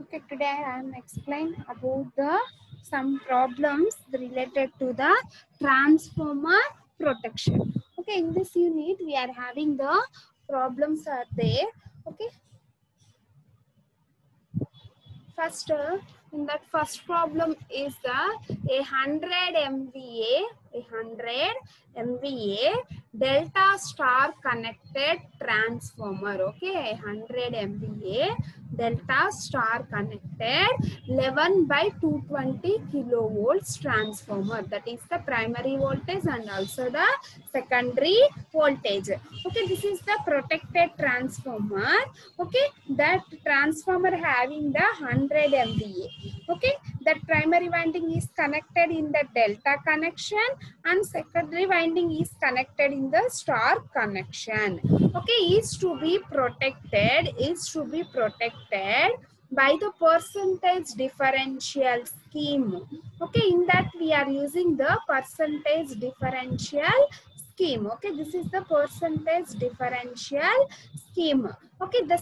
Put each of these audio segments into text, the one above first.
Okay, today I am explain about the some problems related to the transformer protection. Okay, in this unit we are having the problems are there. Okay, first in that first problem is the 100 MVA delta star connected transformer. Okay, 100 MVA delta star connected 11 by 220 kilovolts transformer, that is the primary voltage and also the secondary voltage. Okay, this is the protected transformer. Okay, that transformer having the 100 MVA. Okay, that primary winding is connected in the delta connection and secondary winding is connected in the star connection. Okay, is to be protected by the percentage differential scheme. Okay, in that we are using the percentage differential scheme. Okay, this is the percentage differential scheme. Okay, the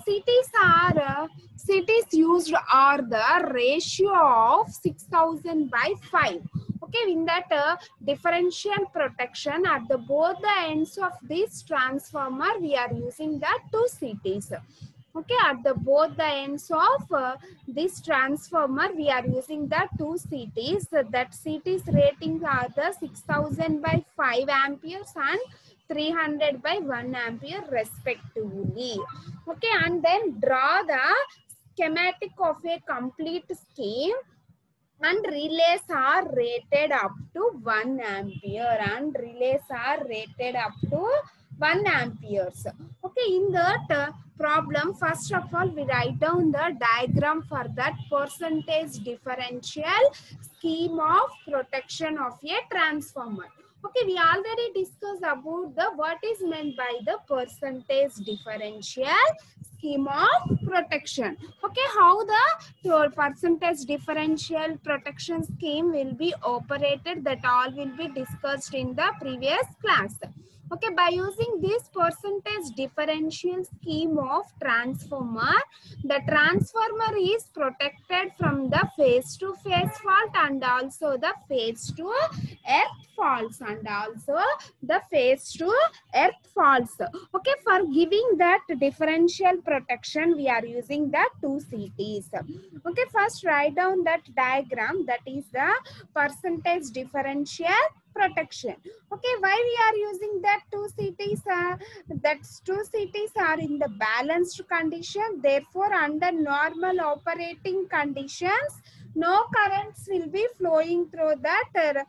cities used are the ratio of 6000 by 5. Okay, in that differential protection at the both the ends of this transformer we are using the 2 cities. Okay, at the both the ends of this transformer we are using the 2 cities. That cities rating are the 6000 by 5 amperes and 300 by 1 ampere respectively. Okay, and then draw the schematic of a complete scheme. And relays are rated up to 1 ampere and relays are rated up to 1 amperes. Okay, in that problem, first of all we write down the diagram for that percentage differential scheme of protection of a transformer. Okay, we already discussed about the what is meant by the percentage differential scheme of protection. Okay, how the percentage differential protection scheme will be operated, that all will be discussed in the previous class. Okay, by using this percentage differential scheme of transformer, the transformer is protected from the phase to phase fault and also the phase to earth faults and also the phase to earth faults. Okay, for giving that differential protection we are using the 2 CTs. Okay, first write down that diagram, that is the percentage differential protection. Okay, why we are using that 2 CTs? That 2 CTs are in the balanced condition, therefore under normal operating conditions no currents will be flowing through that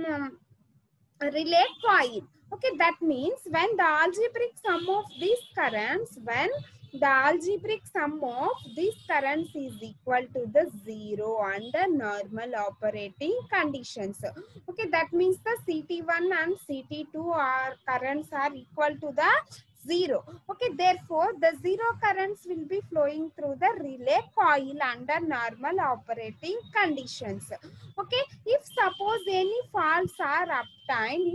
relay coil. Okay, that means when the algebraic sum of these currents, is equal to the 0 under normal operating conditions. Okay, that means the CT1 and CT2 currents are equal to the 0. Okay, therefore the 0 currents will be flowing through the relay coil under normal operating conditions. Okay, if suppose any faults are obtained,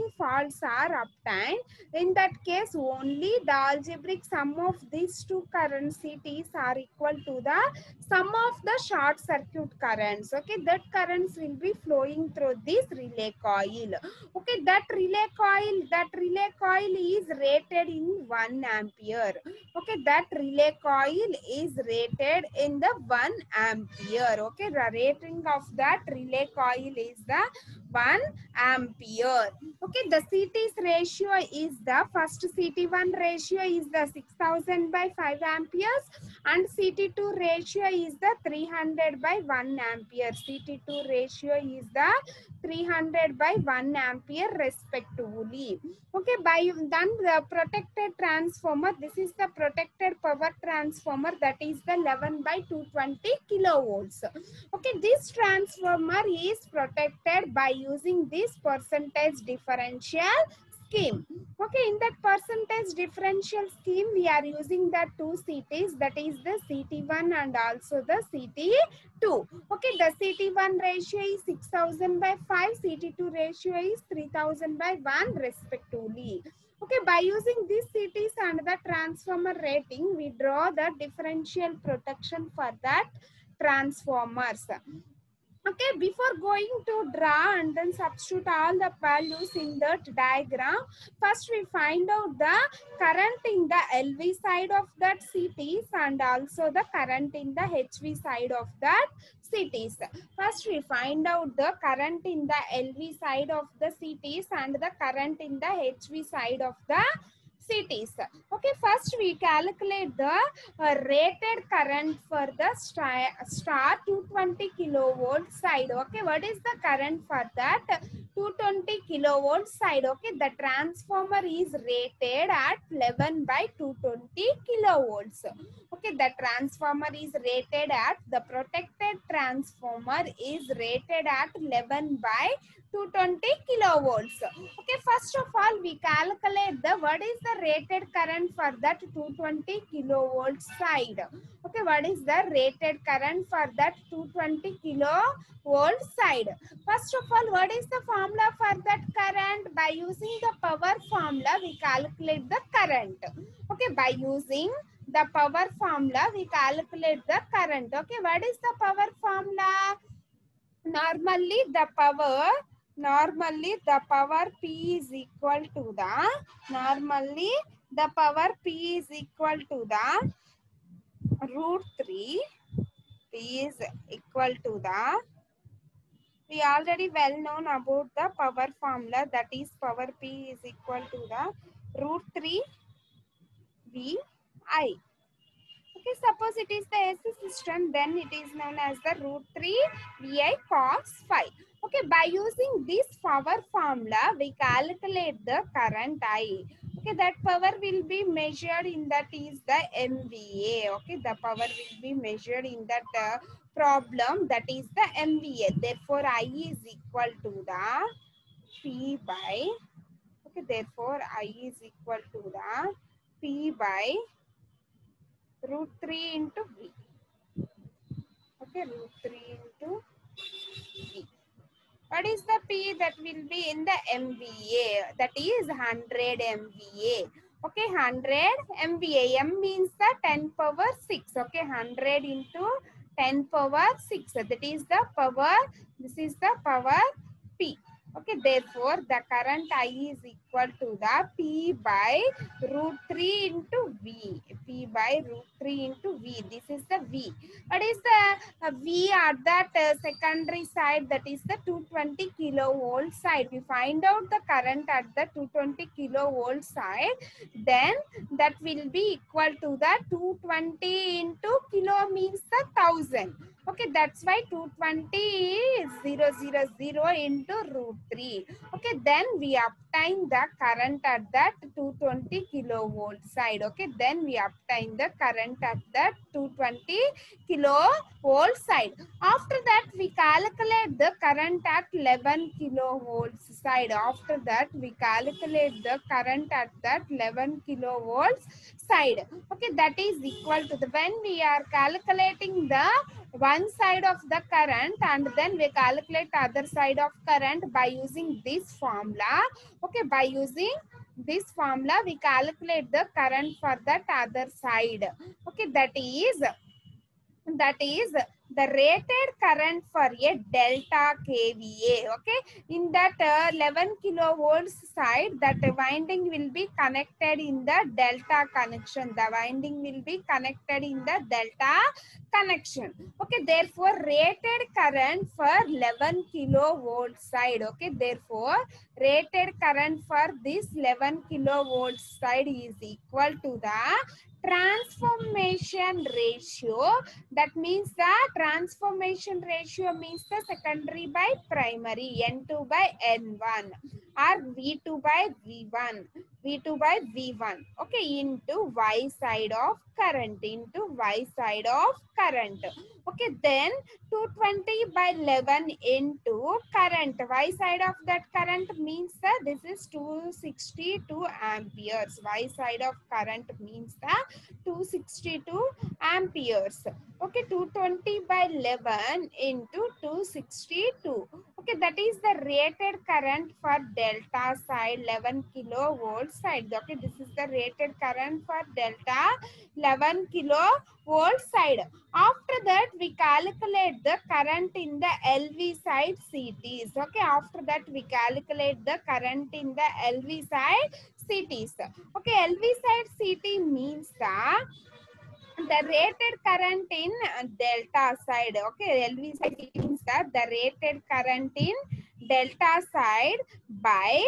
in that case only the algebraic sum of these two current CTs are equal to the sum of the short circuit currents. Okay, that currents will be flowing through this relay coil. Okay, that relay coil is rated in 1 ampere. Okay, that relay coil is rated in the 1 ampere. Okay, the rating of that relay coil is the 1 ampere. Okay, the CT's ratio is the first CT1 ratio is the 6000 by 5 amperes and CT2 ratio is the 300 by 1 ampere. CT2 ratio is the 300 by 1 ampere respectively. Okay, by then the protected transformer, this is the protected power transformer, that is the 11 by 220 kilovolts. Okay, this transformer is protected by using this percentage differential scheme. Okay, in that percentage differential scheme we are using the 2 CTs, that is the CT1 and also the CT2. Okay, the CT1 ratio is 6000 by 5, CT2 ratio is 3000 by 1 respectively. Okay, by using these CTs and the transformer rating, we draw the differential protection for that transformers. Okay, before going to draw and then substitute all the values in that diagram, first we find out the current in the LV side of that cities and also the current in the HV side of that cities. First we find out the current in the LV side of the cities and the current in the HV side of the cities. Okay, first we calculate the rated current for the star 220 kilovolt side. Okay, what is the current for that 220 kilovolt side? Okay, the transformer is rated at 11 by 220 kilovolts. Okay, the transformer is rated at, the protected transformer is rated at 11 by 220 kilovolts. Okay, first of all we calculate the what is the rated current for that 220 kilovolt side. Okay, what is the rated current for that 220 kilovolt side? First of all, what is the formula for that current? By using the power formula we calculate the current. Okay, by using the power formula we calculate the current. Okay, what is the power formula? Normally the power P is equal to the, normally the power P is equal to the root 3. P is equal to the, we already well known about the power formula, that is power P is equal to the root 3 V I. Okay, suppose it is the AC system, then it is known as the root 3 VI cos phi. Okay, by using this power formula, we calculate the current I. Okay, that power will be measured in, that is the MVA. Okay, the power will be measured in that problem, that is the MVA. Therefore, I is equal to the P by, okay, therefore I is equal to the P by root 3 into V. Okay, root 3 into V. What is the P? That will be in the MVA. That is 100 MVA. Okay, 100 MVA. M means the 10 power 6. Okay, 100 into 10 power 6. That is the power. This is the power P. Okay, therefore the current I is equal to the P by root 3 into V. P by root 3 into V. This is the V. What is the V at that secondary side? That is the 220 kilovolt side. We find out the current at the 220 kilovolt side. Then that will be equal to the 220 into kilo means the 1000. Okay, that's why 220 is 000 into root 3. Okay, then we obtain the current at that 220 kilovolt side. Okay, then we obtain the current at that 220 kilovolt side. After that, we calculate the current at 11 kilovolts side. After that, we calculate the current at that 11 kilovolts side. Okay, that is equal to the, when we are calculating the one side of the current and then we calculate other side of current by using this formula. Okay, by using this formula we calculate the current for that other side. Okay, that is the rated current for a delta kVA. Okay, in that 11 kilovolts side, that winding will be connected in the delta connection. The winding will be connected in the delta connection. Okay, therefore rated current for 11 kilovolt side. Okay, therefore rated current for this 11 kilovolt side is equal to the transformation ratio. That means the transformation ratio means the secondary by primary, N2 by N1 or V2 by V1, V2 by V1. Okay, into Y side of current, into Y side of current. Okay, then 220 by 11 into current. Y side of that current means that this is 262 amperes. Y side of current means that 262 amperes. Okay, 220 by 11 into 262. Okay, that is the rated current for delta side 11 kilovolt side. Okay, this is the rated current for delta 11 kilovolt side. After that, we calculate the current in the LV side CTs. Okay, after that, we calculate the current in the LV side CTs. Okay, LV side CT means the rated current in delta side. Okay, LV side means that the rated current in delta side by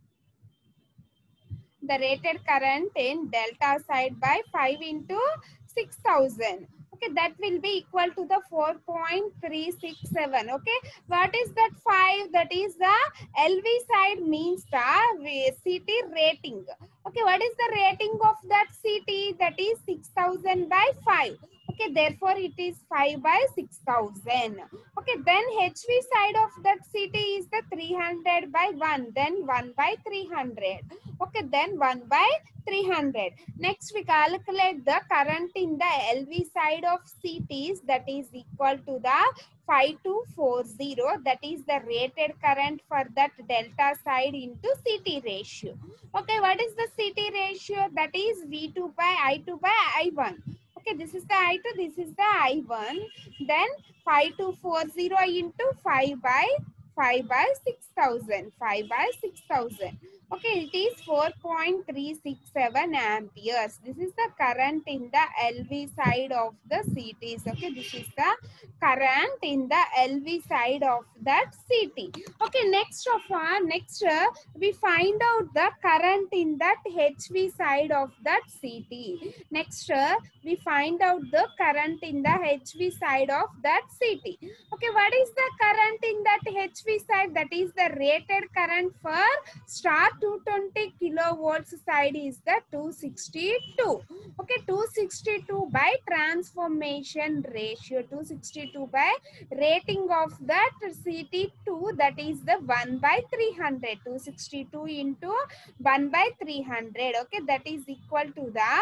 the rated current in delta side by 5 into 6000. Okay, that will be equal to the 4.367. Okay, what is that 5? That is the LV side means the CT rating. Okay, what is the rating of that CT? That is 6000 by 5. Okay, therefore it is 5 by 6000. Okay, then HV side of that CT is the 300 by 1, then 1 by 300. Okay, then 1 by 300. Next, we calculate the current in the LV side of CTs, that is equal to the 5240. That is the rated current for that delta side into CT ratio. Okay, what is the CT ratio? That is V2 by I2 by I1. Okay, this is the I2, this is the I1. Then 5240 into 5 by 6000. 5 by 6000. Okay, it is 4.367 amperes. This is the current in the LV side of the CTs. Okay, this is the current in the LV side of that CT. Okay, next we find out the current in that HV side of that CT. Next, we find out the current in the HV side of that CT. Okay, what is the current in that HV side? That is the rated current for star 220 kilovolts side is the 262. Okay, 262 by transformation ratio. 262 by rating of that CT2, that is the 1 by 300. 262 into 1 by 300. Okay, that is equal to the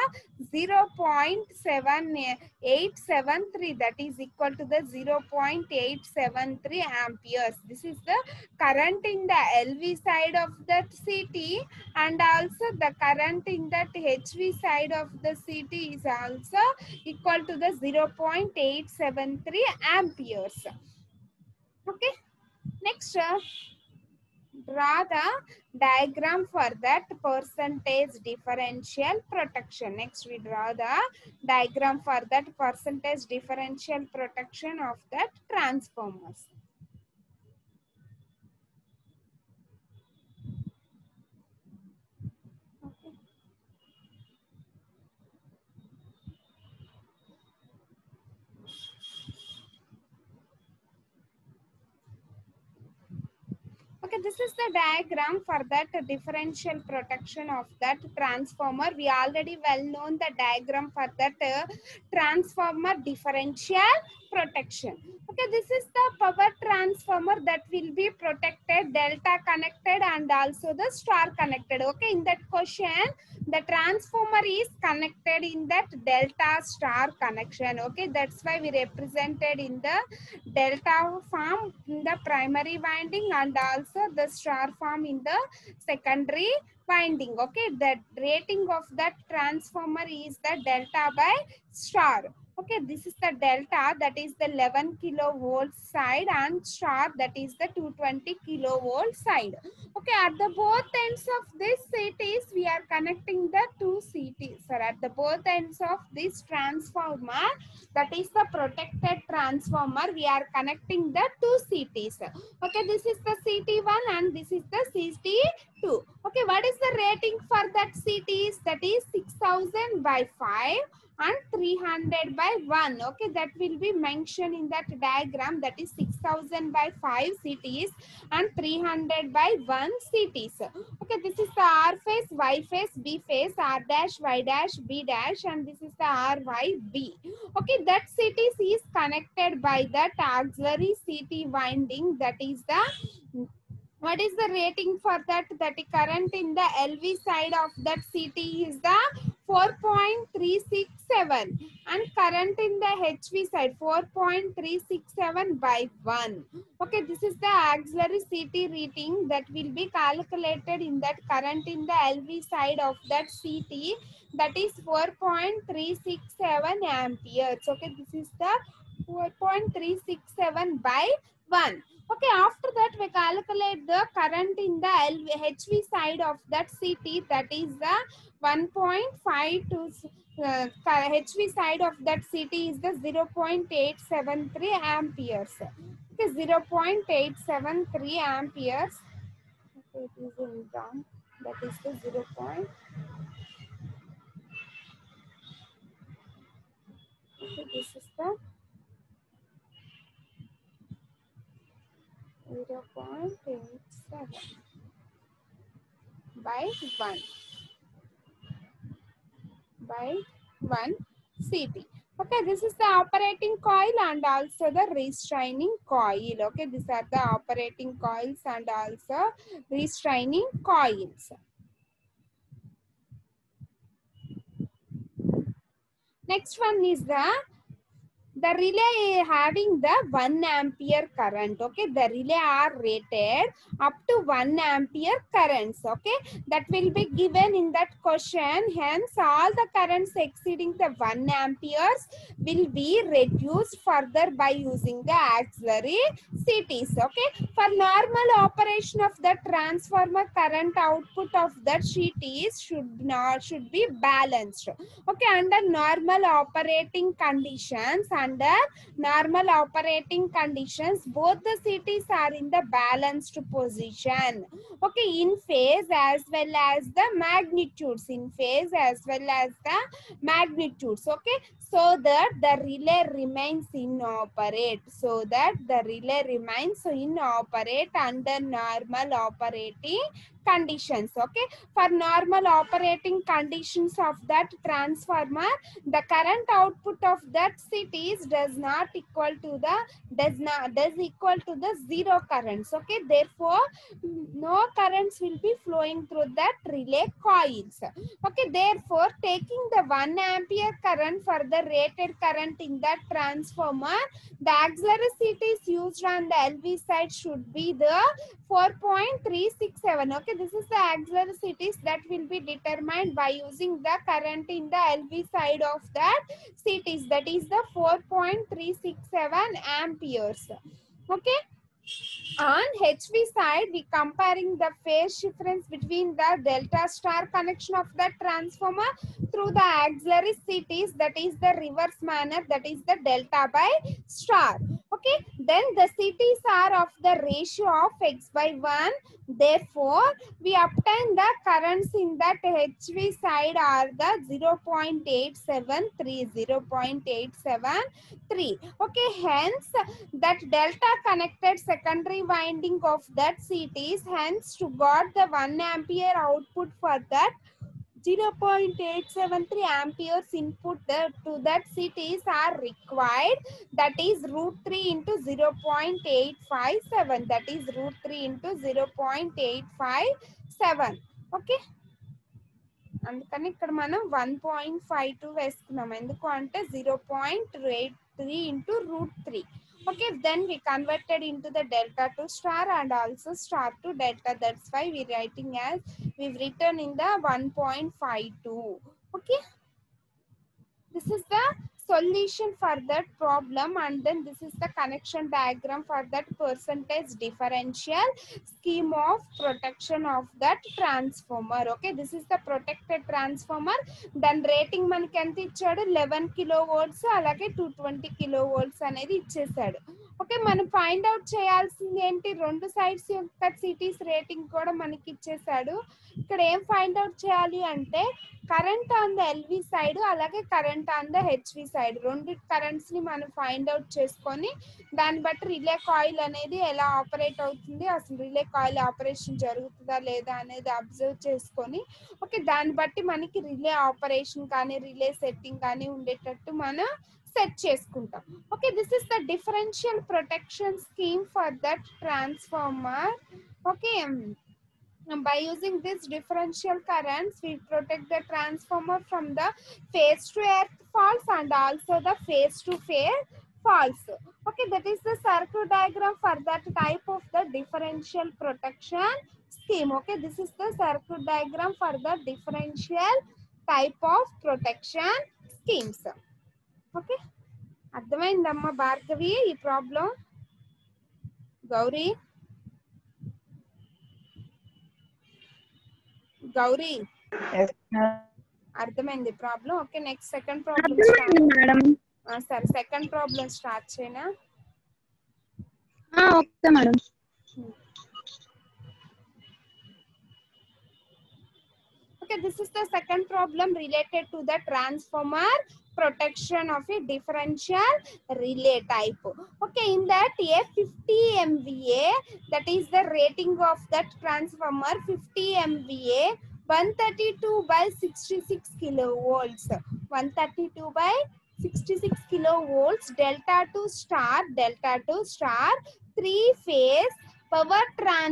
0.7873. That is equal to the 0.873 amperes. This is the current in the LV side of that CT, and also the current in that HV side of the CT is also equal to the 0.873 amperes. Okay, next, draw the diagram for that percentage differential protection. Next, we draw the diagram for that percentage differential protection of that transformers. Okay. Okay, this is the diagram for that differential protection of that transformer. We already well known the diagram for that transformer differential protection. Okay, this is the power transformer that will be protected, delta connected and also the star connected. Okay, in that question, the transformer is connected in that delta star connection. Okay, that's why we represented in the delta form in the primary winding and also the star form in the secondary winding. Okay, the rating of that transformer is the delta by star. Okay, this is the delta, that is the 11 kilovolt side, and star, that is the 220 kilovolt side. Okay, at the both ends of this CTs, we are connecting the two CTs. Sir, at the both ends of this transformer, that is the protected transformer, we are connecting the two CTs. Okay, this is the CT1 and this is the CT2. Okay, what is the rating for that CTs? That is 6000 by 5 and 300 by 1. Okay, that will be mentioned in that diagram. That is 6000 by 5 CTs and 300 by 1 CTs. Okay, this is the R phase, Y phase, B phase, R dash, Y dash, B dash, and this is the R, Y, B. Okay, that CTs is connected by that auxiliary CT winding. That is the, what is the rating for that? That current in the LV side of that CT is the 4.367 and current in the HV side 4.367 by 1. Okay, this is the auxiliary CT reading that will be calculated in that current in the LV side of that CT, that is 4.367 amperes. Okay, this is the 4.367 by 1. Okay, after that we calculate the current in the HV side of that CT, that is the 1.52 HV side of that CT is the 0.873 amperes. Okay, 0.873 amperes. Okay, it is in down. That is the 0. Okay, this is the 0.87 by 1 by 1 CT. Okay, this is the operating coil and also the restraining coil. Okay, these are the operating coils and also restraining coils. Next one is the relay having the 1 ampere current. Okay, the relay are rated up to 1 ampere currents. Okay, that will be given in that question. Hence all the currents exceeding the 1 amperes will be reduced further by using the auxiliary CTs. Okay, for normal operation of the transformer, current output of that CTs should be balanced. Okay, under normal operating conditions, both the CTs are in the balanced position. Okay, in phase as well as the magnitudes, okay, so that the relay remains inoperate, under normal operating conditions. Okay, for normal operating conditions of that transformer, the current output of that CTs does equal to the zero currents. Okay, therefore no currents will be flowing through that relay coils. Okay, therefore taking the 1 ampere current for the rated current in that transformer, the auxiliary CTs used on the LV side should be the 4.367. Okay, this is the auxiliary CTs that will be determined by using the current in the LV side of that CTs, that is the 4.367 amperes. Okay, on HV side, we comparing the phase difference between the delta star connection of the transformer through the auxiliary CTs, that is the reverse manner, that is the delta by star. Okay, then the CTs are of the ratio of X by 1. Therefore, we obtain the currents in that HV side are the 0.873. Okay, hence that delta connected secondary winding of that CTs, hence to got the 1 ampere output for that 0.873 amperes input to that CTs are required, that is root 3 into 0.857, that is root 3 into 0.857. Okay, అందుకని ఇక్కడ మనం 1.52 వేసుకున్నాం, ఎందుకు అంటే 0.83 into root 3. Okay, then we converted into the delta to star and also star to delta. That's why we've written in the 1.52. Okay, this is the solution for that problem, and then this is the connection diagram for that percentage differential scheme of protection of that transformer. Okay, this is the protected transformer. Then rating మనకి ఎంత ఇచ్చాడు, 11 kilovolts అలాగే 220 kilovolts అనేది ఇచ్చేసాడు. Okay, మనం find out చేయాల్సింది ఏంటి, రెండు సైడ్స్ యొక్క సిటీస్ రేటింగ్ కూడా మనకి ఇచ్చేసాడు. ఇక్కడ ఏం ఫైండ్ అవుట్ చేయాలి అంటే current on the LV side అలాగే current on the HV side, రెండు కరెంట్స్ ని మనం ఫైండ్ అవుట్ చేసుకొని దాన్ని బట్టి రిలే కాయిల్ అనేది ఎలా ఆపరేట్ అవుతుంది, అసలు రిలే కాయిల్ ఆపరేషన్ జరుగుతుందా లేదా అనేది అబ్జర్వ్ చేసుకొని, ఓకే, దాన్ని బట్టి మనకి రిలే ఆపరేషన్ కానీ రిలే సెట్టింగ్ కానీ ఉండేటట్టు మనం సెట్ చేసుకుంటాం. Okay, this is the differential protection scheme for that transformer. Okay, By using this differential currents, we protect the transformer from the phase to earth faults and also the phase to phase faults. Okay, that is the circuit diagram for that type of the differential protection scheme. Okay, this is the circuit diagram for the differential type of protection schemes. Okay, అర్థమైందమ్మా భార్గవి ఈ problem? Gauri Gauri అర్థమైంది problem? Okay, next second problem madam. సరే, second problem start చేయనా? Okay madam. Okay, this is the second problem related to the transformer protection of a differential relay type. Okay, in that a 50 MVA, that is the rating of that transformer, 50 MVA, 132 by 66 kilovolts, 132 by 66 kilovolts, delta to star, 3 phase power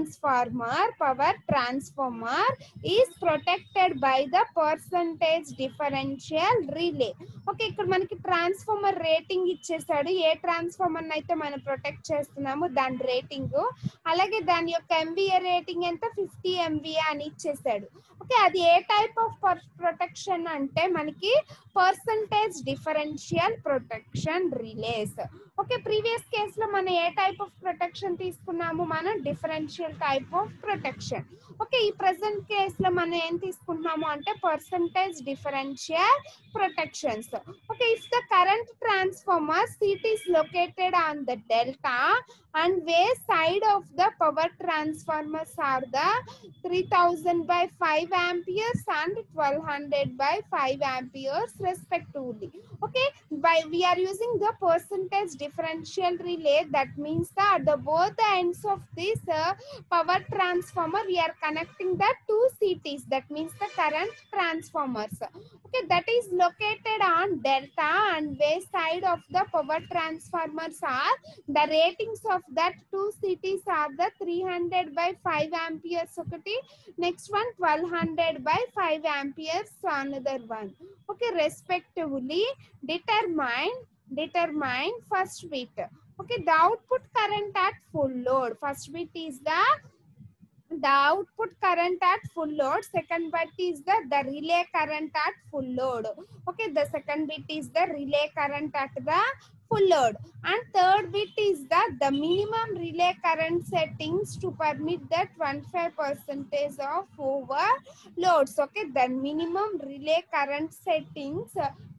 transformer is protected by the percentage differential relay. Okay, ఇక్కడ మనకి transformer rating ఇచ్చేసాడు. ఏ transformer అయితే మనం protect చేస్తున్నామో దాని rating, అలాగే దాని యొక్క ఎంవిఏ రేటింగ్ ఎంత 50 MVA అని ఇచ్చేసాడు. ఓకే, అది ఏ టైప్ ఆఫ్ ప్రొటెక్షన్ అంటే మనకి percentage differential protection relays. Okay, previous కేసులో మనం ఏ టైప్ ఆఫ్ ప్రొటెక్షన్ తీసుకున్నాము? మనం differential type of protection. Okay, ఈ ప్రెసెంట్ కేసులో మనం ఏం తీసుకుంటున్నాము అంటే percentage differential protections. Okay, if the current transformer seat is located on the delta and where side of the power transformers are the 3000 by 5 amperes and 1200 by 5 amperes respectively. Okay, we are using the percentage differential relay. That means that the both the ends of this power transformer we are connecting the two CTs. That means the current transformers. Okay, that is located on delta and where side of the power transformers are the ratings of that two CTs are the 300 by 5 amperes. Okay, next one 1200 by 5 amperes, another one. Okay, respectively determine first bit. Okay, the output current at full load. First bit is the output current at full load. Second bit is the relay current at full load. Okay, the second bit is the relay current at the full load, and third bit is the minimum relay current settings to permit the 25% of overloads. Okay, the minimum relay current settings,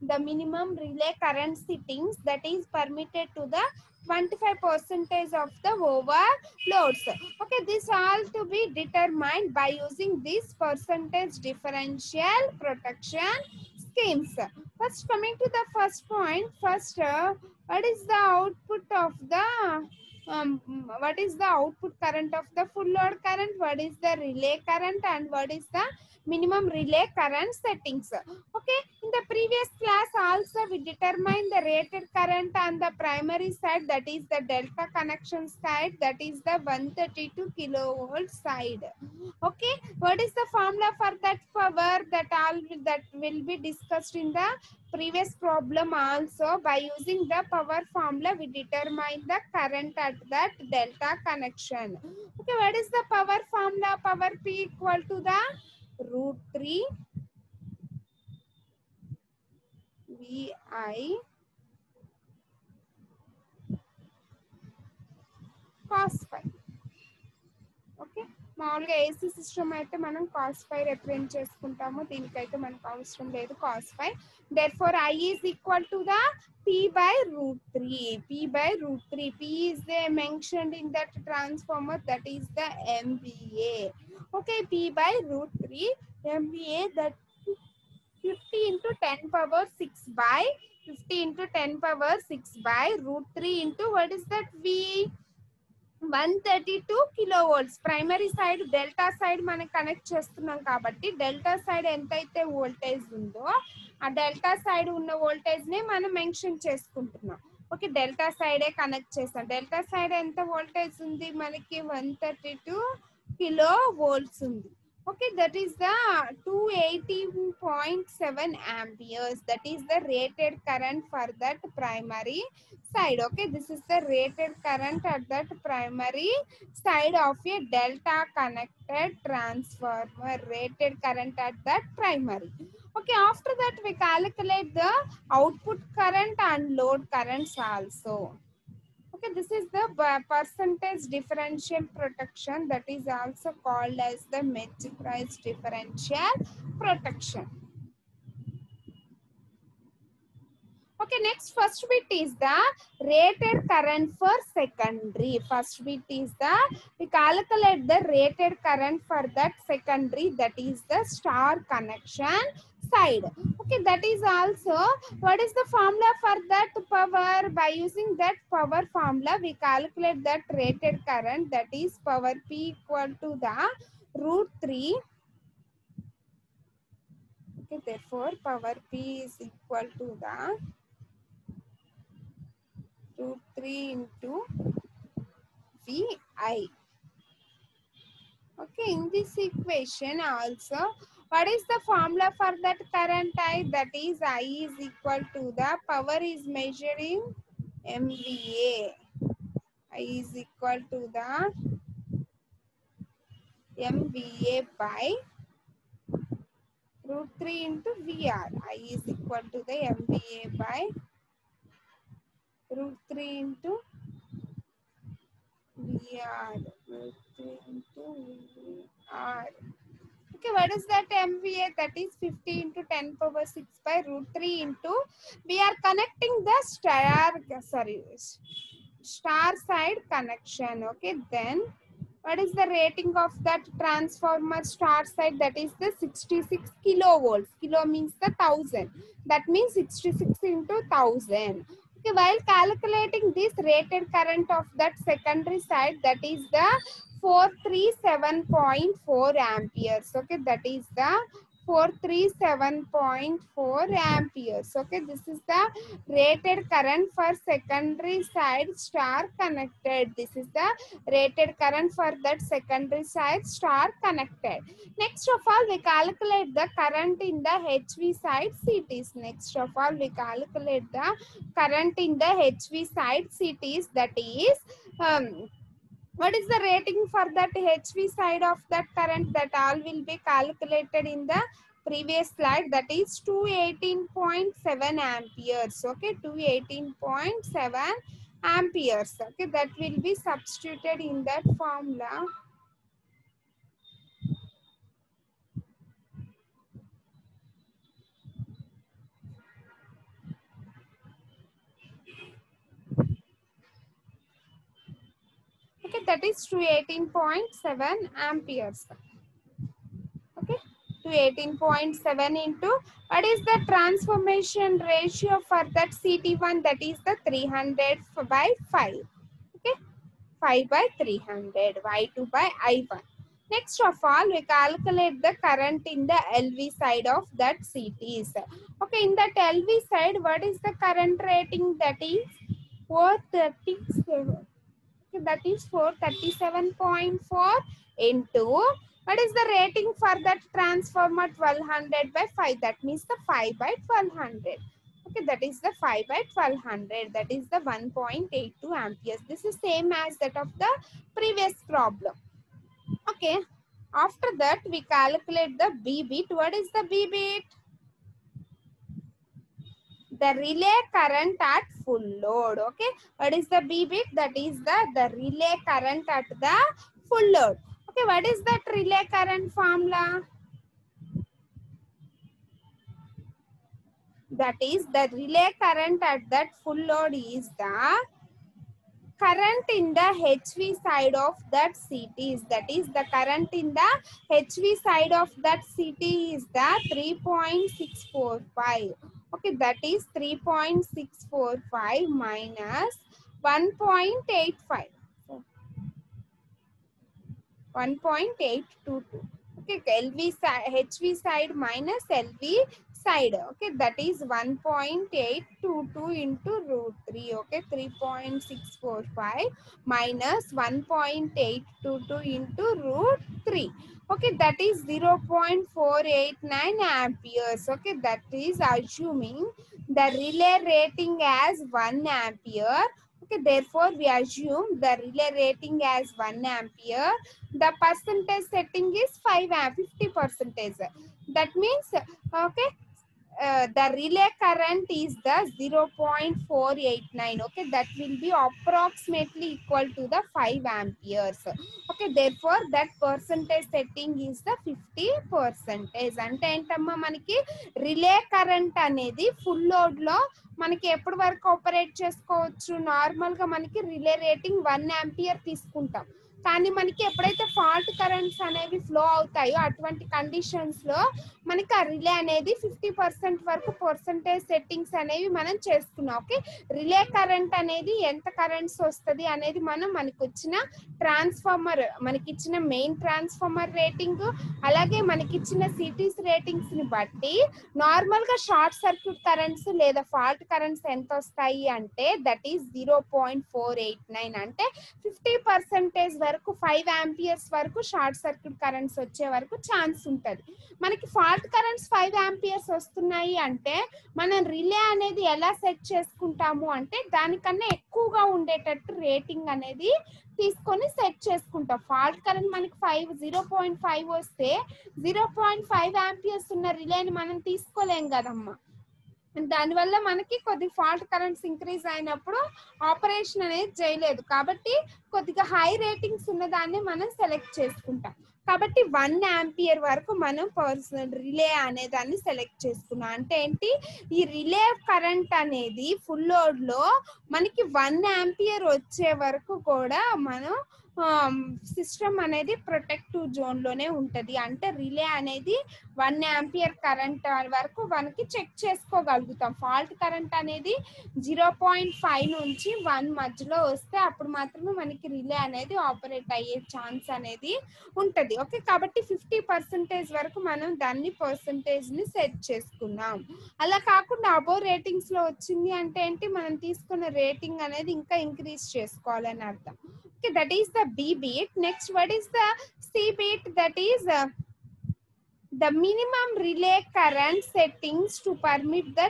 that is permitted to the 25% of the overloads. Okay, this all to be determined by using this percentage differential protection schemes. First, coming to the first point, first what is the output of the what is the output current of the full load current, what is the relay current, and what is the minimum relay current settings. Okay, in the previous class also we determined the rated current on the primary side, that is the delta connection side, that is the 132 kilovolt side. Okay, what is the formula for that power? That will be discussed in the previous problem also. By using the power formula we determine the current at that delta connection. Okay, what is the power formula? Power P equal to the √3 VI cos phi. Okay, మామూలుగా AC system అయితే మనం cos ఫై represent చేసుకుంటాము, దీనికైతే మనకు అవసరం లేదు cos phi. therefore I is equal to the P by √3. P is mentioned in that transformer, that is the MVA. Okay, P by √3 MVA, that 50 into 10 power 6 by √3 into what is that V? 132 kilovolts. Primary side delta side మనం connect చేస్తున్నాం కాబట్టి delta side ఎంతైతే voltage ఉందో ఆ delta side ఉన్న voltage ని మనం mention చేసుకుంటున్నాం. ఓకే, డెల్టా సైడే కనెక్ట్ చేస్తాం. డెల్టా సైడ్ ఎంత వోల్టేజ్ ఉంది మనకి? 132 kilovolts undi. Okay, that is the 218.7 amperes. That is the rated current for that primary side. Okay, this is the rated current at that primary side of a delta connected transformer. Rated current at that primary. Okay, after that we calculate the output current and load currents also. Okay, this is the percentage differential protection, that is also called as the match price differential protection. Okay, next first bit is the rated current for secondary. First bit is the, we calculate the rated current for that secondary, that is the star connection side. Okay, that is also, what is the formula for that power? By using that power formula, we calculate that rated current, that is power P equal to the root 3. Okay, therefore power P is equal to the root 3 into VI. Okay, in this equation also, what is the formula for that current I? That is I is equal to the power is measuring MVA. I is equal to the MVA by root 3 into VR. I is equal to the MVA by root 3 into VR. Root 3 into VR. Okay, what is that MVA? That is 50 into 10 power 6 by root 3 into, we are connecting the star side connection. Okay, then what is the rating of that transformer star side? That is the 66 kilovolts. Kilo means the 1000. That means 66 into 1000. Okay, while calculating this rated current of that secondary side, that is the 437.4 amperes. Okay, that is the 437.4 amperes. Okay, this is the rated current for secondary side star connected. This is the rated current for that secondary side star connected. Next of all, we calculate the current in the HV side CTs. Next of all, we calculate the current in the HV side CTs. That is, what is the rating for that HV side of that current? That all will be calculated in the previous slide. That is 218.7 amperes. Okay, 218.7 amperes. Okay, that will be substituted in that formula. Okay, that is 218.7 amperes. Okay, 218.7 into, what is the transformation ratio for that CT1? That is the 300 by 5. Okay, 5 by 300, Y2 by I1. Next of all, we calculate the current in the LV side of that CTs. Okay, in that LV side, what is the current rating? That is 437. Okay, that is 437.4 into, what is the rating for that transformer? 1200 by 5. That means the 5 by 1200. Okay, that is the 5 by 1200. That is the 1.82 amperes. This is same as that of the previous problem. Okay, after that we calculate the B bit. What is the B bit? The relay current at full load. Okay, what is the B bit? That is the relay current at the full load. Okay, what is that relay current formula? That is, the relay current at that full load is the current in the HV side of that CT. That is, the current in the HV side of that CT is the 3.645. Okay, that is 3.645 minus 1.85. 1.822. Okay, LV side, HV side minus LV side. Okay, that is 1.822 into root 3. Okay, 3.645 minus 1.822 into root 3. Okay, that is 0.489 amperes. Okay, that is assuming the relay rating as 1 ampere. Okay, therefore we assume the relay rating as 1 ampere. The percentage setting is 50%. That means, okay, the relay current is the 0.489. Okay, that will be approximately equal to the 5 amperes. Okay, therefore that percentage setting is the 50%. అంటే ఏంటమ్మా మనకి relay current అనేది full load లో మనకి ఎప్పటి వరకు operate చేసుకోవచ్చు. Normal గా మనకి రిలే రేటింగ్ 1 ఆంపియర్ తీసుకుంటాం. కానీ మనకి ఎప్పుడైతే ఫాల్ట్ కరెంట్స్ అనేవి ఫ్లో అవుతాయో అటువంటి కండిషన్స్ లో మనకి ఆ రిలే అనేది 50% వరకు పర్సంటేజ్ సెట్టింగ్స్ అనేవి మనం చేసుకున్నాం. ఓకే, రిలే కరెంట్ అనేది ఎంత కరెంట్స్ వస్తుంది అనేది మనం మనకి వచ్చిన ట్రాన్స్ఫార్మర్, మనకి ఇచ్చిన మెయిన్ ట్రాన్స్ఫార్మర్ రేటింగ్, అలాగే మనకి ఇచ్చిన సిటీస్ రేటింగ్స్ ని బట్టి నార్మల్ గా షార్ట్ సర్క్యూట్ కరెంట్స్ లేదా ఫాల్ట్ కరెంట్స్ ఎంత వస్తాయి అంటే దట్ ఈస్ 0.489. అంటే 50% వరకు 5 ఆంపియర్స్ వరకు షార్ట్ సర్క్యూట్ కరెంట్స్ వచ్చే వరకు ఛాన్స్ ఉంటుంది. మనకి ఫాల్ట్ కరెంట్స్ 5 ఆంపియర్స్ వస్తున్నాయి అంటే మనం రిలే అనేది ఎలా సెట్ చేసుకుంటాము అంటే దానికన్నా ఎక్కువగా ఉండేటట్టు రేటింగ్ అనేది తీసుకొని సెట్ చేసుకుంటాం. ఫాల్ట్ కరెంట్ మనకి 0.5 వస్తే 0.5 ఆంపియర్స్ ఉన్న రిలేని మనం తీసుకోలేం కదమ్మా. దానివల్ల మనకి కొద్ది ఫాల్ట్ కరెంట్స్ ఇంక్రీజ్ అయినప్పుడు ఆపరేషన్ అనేది చేయలేదు. కాబట్టి కొద్దిగా హై రేటింగ్స్ ఉన్న దాన్ని మనం సెలెక్ట్ చేసుకుంటాం. కాబట్టి 1 ఆంపియర్ వరకు మనం రిలే అనే దాన్ని సెలెక్ట్ చేసుకున్నాం. అంటే ఏంటి, ఈ రిలే కరెంట్ అనేది ఫుల్ లోడ్ లో మనకి 1 ఆంపియర్ వచ్చే వరకు కూడా మనం సిస్టమ్ అనేది ప్రొటెక్టివ్ జోన్ లోనే ఉంటది. అంటే రిలే అనేది 1 ఆంపియర్ కరెంట్ వరకు మనకి చెక్ చేసుకోగలుగుతాం. ఫాల్ట్ కరెంట్ అనేది 0.5 నుంచి 1 మధ్యలో వస్తే అప్పుడు మాత్రమే మనకి రిలే అనేది ఆపరేట్ అయ్యే ఛాన్స్ అనేది ఉంటది. ఓకే, కాబట్టి 50% వరకు మనం దాన్ని పర్సంటేజ్ ని సెట్ చేసుకున్నాం. అలా కాకుండా అబోవ్ రేటింగ్స్ లో వచ్చింది అంటే ఏంటి, మనం తీసుకున్న రేటింగ్ అనేది ఇంకా ఇంక్రీజ్ చేసుకోవాలని అర్థం. Okay, that is the B beat. Next, what is the C beat? That is the minimum relay current settings to permit the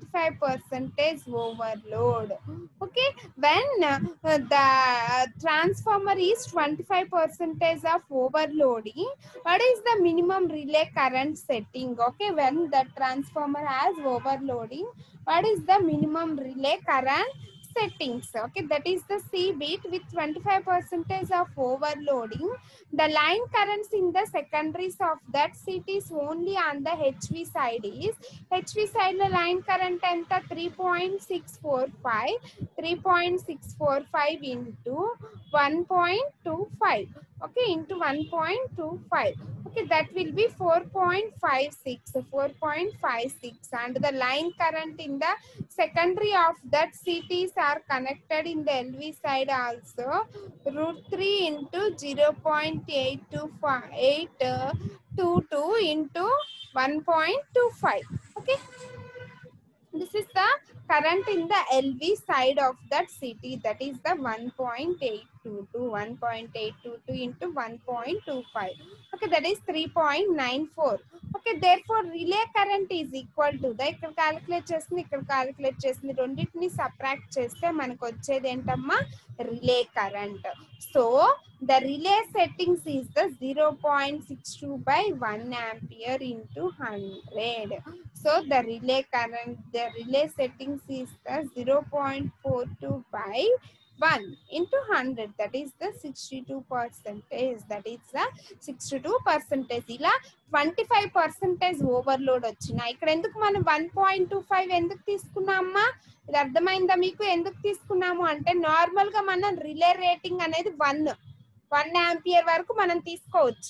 25% overload. Okay, when the transformer is 25% of overloading, what is the minimum relay current setting? Okay, when the transformer has overloading, what is the minimum relay current settings? Okay, that is the C beat. With 25% of overloading, the line currents in the secondaries of that seat is only on the HV side. Is HV side the line current enta 3.645 into 1.25. Okay, into 1.25. Okay, that will be 4.56 and the line current in the secondary of that CTs are connected in the LV side also. √3 into 0.822 into 1.25. Okay, this is the current in the LV side of that CT, that is the 1.822 into 1.25. Okay, that is 3.94. Okay, therefore relay current is equal to the ఇక్కడ calculate చేసింది రెండింటిని subtract చేస్తే మనకు వచ్చేది ఏంటమ్మా, relay current. So the relay settings is the 0.62 by 1 ampere into 100. So the relay current, the relay settings is the 0.42 by 1 into 100, that is the 62%. That is the 62%. ఇలా 25% overload వచ్చినా ఇక్కడ ఎందుకు మనం 1.25 ఎందుకు తీసుకున్నామా, ఇది అర్థమైందా మీకు? ఎందుకు తీసుకున్నాము అంటే నార్మల్ గా మనం రిలే రేటింగ్ అనేది 1 ఆంపియర్ వరకు మనం తీసుకోవచ్చు.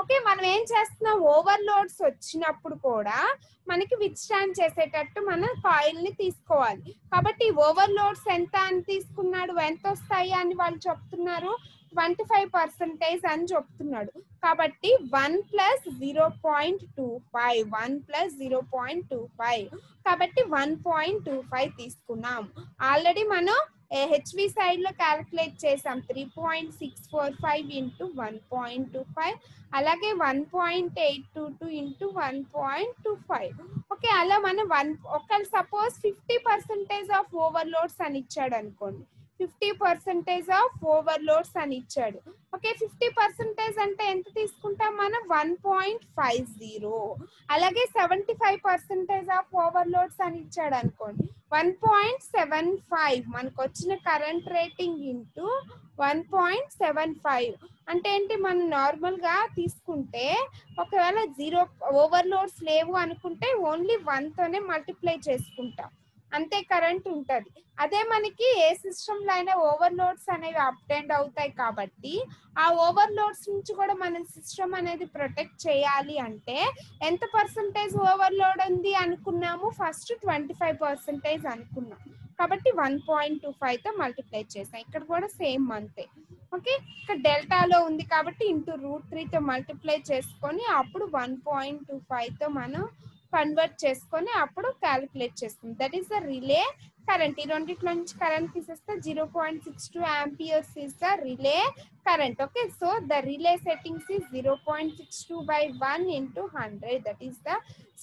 ఓకే, మనం ఏం చేస్తున్నాం, ఓవర్లోడ్స్ వచ్చినప్పుడు కూడా మనకి విత్స్టాండ్ చేసేటట్టు మన కాయిల్ ని తీసుకోవాలి. కాబట్టి ఓవర్లోడ్స్ ఎంత అని తీసుకున్నాడు, ఎంత వస్తాయి అని వాళ్ళు చెప్తున్నారు, 25% అని చెప్తున్నాడు. కాబట్టి 1 + 0.25, 1 + 0.25, కాబట్టి 1.25 తీసుకున్నాం. ఆల్రెడీ మనం హెచ్వి సైడ్ లో క్యాలిక్యులేట్ చేసాం, 3.645 ఇంటూ 1.25, అలాగే 1.822 ఇంటూ 1.25. ఓకే, అలా మనం ఒకవేళ సపోజ్ 50% ఆఫ్ ఓవర్లోడ్స్ అని ఇచ్చాడు అనుకోండి, 50% ఆఫ్ ఓవర్లోడ్స్ అని ఇచ్చాడు. ఓకే, 50% అంటే ఎంత తీసుకుంటాం మనం, 1.50. అలాగే 75% ఆఫ్ ఓవర్లోడ్స్ అని ఇచ్చాడు అనుకోండి, 1.75 మనకు వచ్చిన కరెంట్ రేటింగ్ ఇంటూ 1.75 అంటే ఏంటి, మనం నార్మల్ గా తీసుకుంటే ఒకవేళ 0 ఓవర్లోడ్స్ లేవు అనుకుంటే ఓన్లీ 1 తోనే మల్టిప్లై చేసుకుంటాం, అంతే కరెంట్ ఉంటది. అదే మనకి ఏ సిస్టమ్ లో అయినా ఓవర్లోడ్స్ అనేవి అప్ అండ్ అవుతాయి కాబట్టి ఆ ఓవర్లోడ్స్ నుంచి కూడా మన సిస్టమ్ అనేది ప్రొటెక్ట్ చేయాలి అంటే ఎంత పర్సంటేజ్ ఓవర్లోడ్ ఉంది అనుకున్నాము, ఫస్ట్ 25% అనుకున్నాం. కాబట్టి 1.25 తో మల్టిప్లై చేసాం. ఇక్కడ కూడా సేమ్ అంతే. ఓకే, ఇక్కడ డెల్టాలో ఉంది కాబట్టి ఇంటూ √3 తో మల్టిప్లై చేసుకొని అప్పుడు 1.25 తో మనం కన్వర్ట్ చేసుకొని అప్పుడు క్యాలిక్యులేట్ చేస్తుంది. That is the relay current. ఈ రెండిట్లో నుంచి కరెంట్ తీసేస్తే 0.62 amperes is the relay current. Okay, so the relay settings is 0.62 by 1 into 100, that is the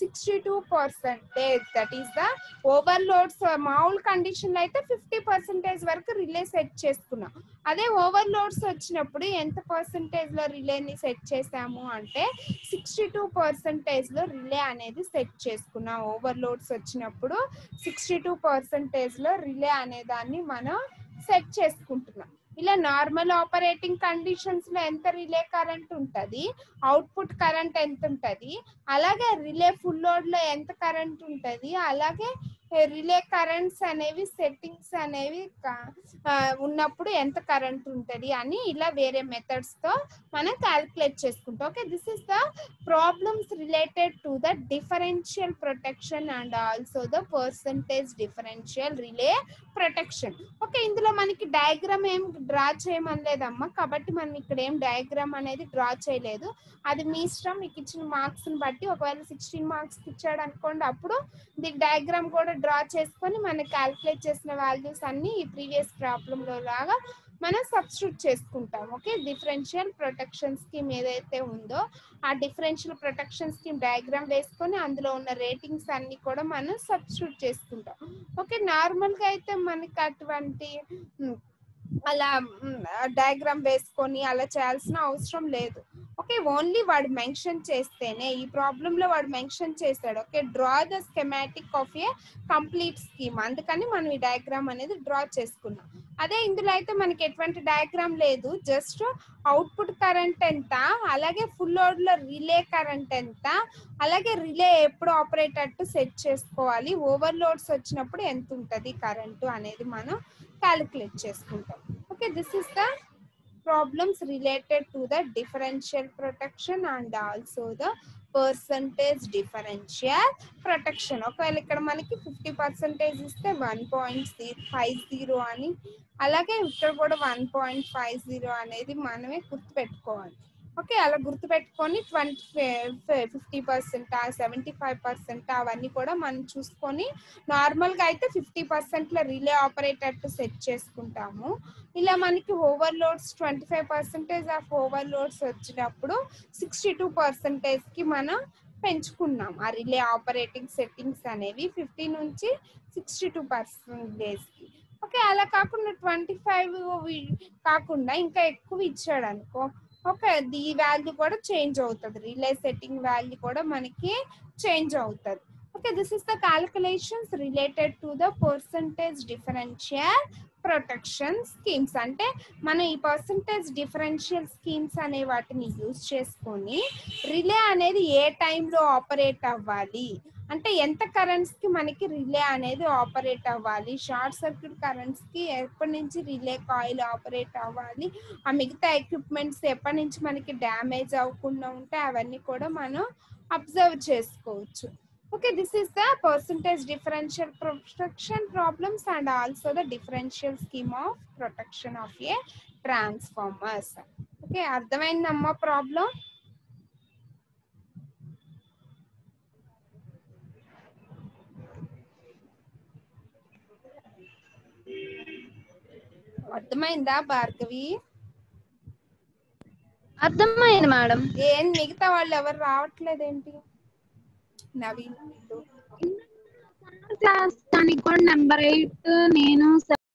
62%. that is the overloads. మామూలు కండిషన్ లో అయితే 50% వరకు రిలే సెట్ చేసుకున్నాం. అదే ఓవర్లోడ్స్ వచ్చినప్పుడు ఎంత పర్సంటేజ్ లో రిలేని సెట్ చేసాము అంటే 62% లో రిలే అనేది సెట్ చేసుకున్నాం. ఓవర్లోడ్స్ వచ్చినప్పుడు 62% లో రిలే అనే దాన్ని మనం సెట్ చేసుకుంటున్నాం. ఇలా నార్మల్ ఆపరేటింగ్ కండిషన్స్ లో ఎంత రిలే కరెంట్ ఉంటది, అవుట్పుట్ కరెంట్ ఎంత ఉంటది, అలాగే రిలే ఫుల్ లోడ్ లో ఎంత కరెంట్ ఉంటది, అలాగే రిలే కరెంట్స్ అనేవి సెట్టింగ్స్ అనేవి ఉన్నప్పుడు ఎంత కరెంట్ ఉంటది అని ఇలా వేరే మెథడ్స్ తో మనం క్యాలిక్యులేట్ చేసుకుంటాం. Okay, this is the problems related to the differential protection and also the percentage differential relay protection. Okay, ఇందులో మనకి డయాగ్రామ్ ఏం డ్రా చేయమనలేదమ్మా, కాబట్టి మనం ఇక్కడ ఏం డయాగ్రామ్ అనేది డ్రా చేయలేదు. అది మీ ఇష్టం, మీకు ఇచ్చిన మార్క్స్ ని బట్టి. ఒకవేళ 16 మార్క్స్ ఇచ్చాడు అనుకోండి, అప్పుడు దీని డయాగ్రామ్ కూడా డ్రా చేసుకొని మనం క్యాలిక్యులేట్ చేసిన వాల్యూస్ అన్ని ఈ ప్రీవియస్ ప్రాబ్లమ్ లో లాగా మనం సబ్స్టిట్యూట్ చేసుకుంటాం. ఓకే, డిఫరెన్షియల్ ప్రొటెక్షన్ స్కీమ్ ఏదైతే ఉందో ఆ డిఫరెన్షియల్ ప్రొటెక్షన్ స్కీమ్ డయాగ్రామ్ వేసుకొని అందులో ఉన్న రేటింగ్స్ అన్ని కూడా మనం సబ్స్టిట్యూట్ చేసుకుంటాం. ఓకే, నార్మల్ గా అయితే మనకి అటువంటి అలా డయాగ్రామ్ వేసుకొని అలా చేయాల్సిన అవసరం లేదు. ఓకే, ఓన్లీ వాడు మెన్షన్ చేస్తేనే, ఈ ప్రాబ్లమ్ లో వాడు మెన్షన్ చేశాడు. Okay, draw the schematic of a complete scheme, అందుకని మనం ఈ డయాగ్రామ్ అనేది డ్రా చేసుకున్నాం. అదే ఇందులో అయితే మనకి ఎటువంటి డయాగ్రామ్ లేదు, జస్ట్ అవుట్పుట్ కరెంట్ ఎంత, అలాగే ఫుల్ లోడ్ లో రిలే కరెంట్ ఎంత, అలాగే రిలే ఎప్పుడు ఆపరేట్ అట్టు సెట్ చేసుకోవాలి, ఓవర్లోడ్స్ వచ్చినప్పుడు ఎంత ఉంటది కరెంటు అనేది మనం క్యాలిక్యులేట్ చేసుకుంటాం. Okay, this is the problems related to the differential protection and also the percentage differential protection. ఒకవేళ ఇక్కడ మనకి 50% ఇస్తే 1.50 అని, అలాగే ఇక్కడ కూడా 1.50 అనేది మనమే గుర్తుపెట్టుకోవాలి. ఓకే, అలా గుర్తుపెట్టుకొని 50%, 75% అవన్నీ కూడా మనం చూసుకొని నార్మల్ గా అయితే 50% లో రిలే ఆపరేటర్ సెట్ చేసుకుంటాము. ఇలా మనకి ఓవర్లోడ్స్ 25% ఆఫ్ ఓవర్లోడ్స్ వచ్చినప్పుడు 62% కి మనం పెంచుకున్నాం ఆ రిలే ఆపరేటింగ్ సెట్టింగ్స్ అనేవి 50 నుంచి 62% కి. ఓకే, అలా కాకుండా 25 కాకుండా ఇంకా ఎక్కువ ఇచ్చాడు అనుకో, ఓకే, ఈ వాల్యూ కూడా చేంజ్ అవుతుంది, రిలే సెట్టింగ్ వాల్యూ కూడా మనకి చేంజ్ అవుతుంది. Okay, this is the calculations related to the percentage differential protection schemes. అంటే మనం ఈ పర్సంటేజ్ డిఫరెన్షియల్ స్కీమ్స్ అనే వాటిని యూజ్ చేసుకొని రిలే అనేది ఏ టైంలో ఆపరేట్ అవ్వాలి అంటే ఎంత కరెంట్స్ కి మనకి రిలే అనేది ఆపరేట్ అవ్వాలి, షార్ట్ సర్క్యూట్ కరెంట్స్ కి ఎప్పటి నుంచి రిలే కాయిల్ ఆపరేట్ అవ్వాలి, ఆ మిగతా ఎక్విప్మెంట్స్ ఎప్పటి నుంచి మనకి డ్యామేజ్ అవ్వకుండా ఉంటే అవన్నీ కూడా మనం అబ్జర్వ్ చేసుకోవచ్చు. Okay, this is the percentage differential protection problems and also the differential scheme of protection of a transformers. Okay, అర్థమైందమ్మా ప్రాబ్లం? అర్థమైందా భార్గవి? అర్థమైంది మేడం. ఏం మిగతా వాళ్ళు ఎవరు రావట్లేదేంటి? నవీన్ క్లాస్ దానికి కూడా నెంబర్ 8 నేను